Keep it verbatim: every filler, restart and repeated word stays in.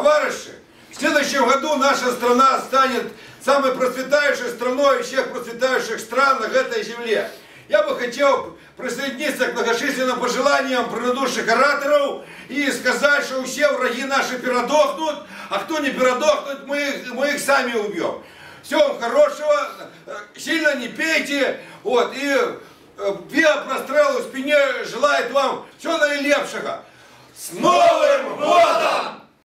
Товарищи, в следующем году наша страна станет самой процветающей страной из всех процветающих стран на этой земле. Я бы хотел присоединиться к многочисленным пожеланиям предыдущих ораторов и сказать, что все враги наши передохнут, а кто не передохнет, мы их, мы их сами убьем. Всего вам хорошего, сильно не пейте, вот, и биопрострел в спине желает вам всего наилепшего. С Новым годом!